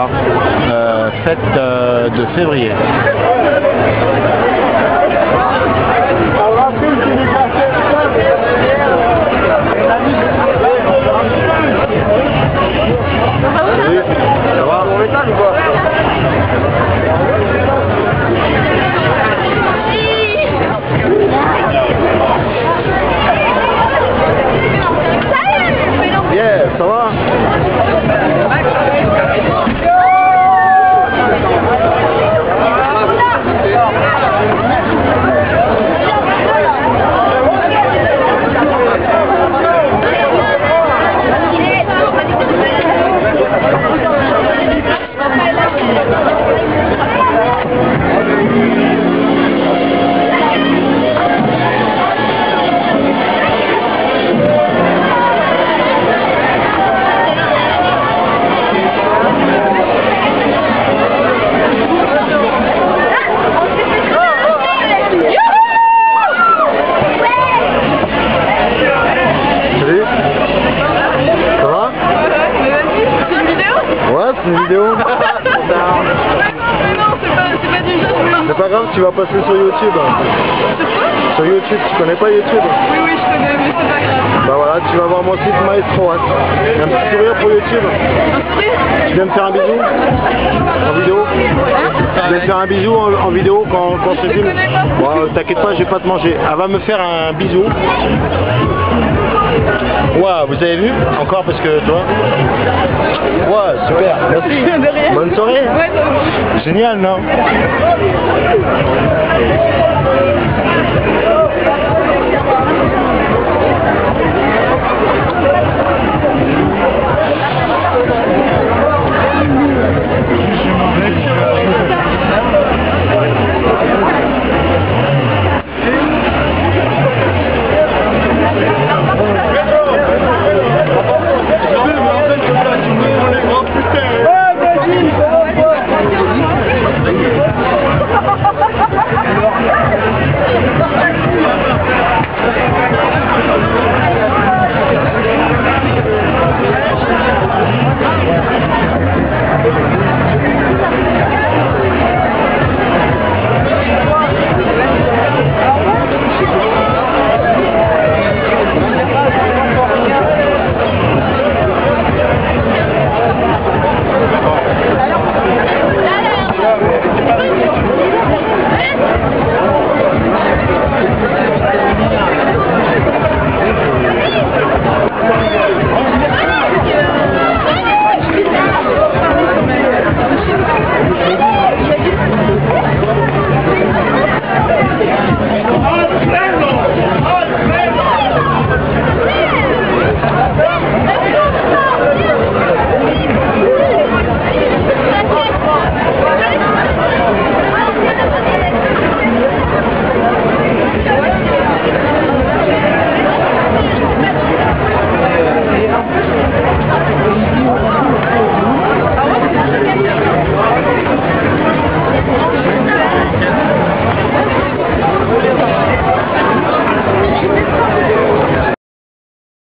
soir, fête de février. Ça va? Yeah, ça va? Une vidéo? Non, c'est pas du jeu. C'est pas grave, tu vas passer sur YouTube. Sur YouTube, tu connais pas YouTube? Oui, je connais, mais c'est pas grave. Bah voilà, tu vas voir mon site Maestro. Un petit sourire pour YouTube. Tu viens me faire un bisou? En vidéo? Tu viens me faire un bisou en vidéo quand je filme? Bon, t'inquiète pas, je vais pas te manger. Elle va me faire un bisou. Waouh, vous avez vu? Encore parce que toi? Ouais, super, merci. De rien. Bonne soirée. Ouais, génial, non?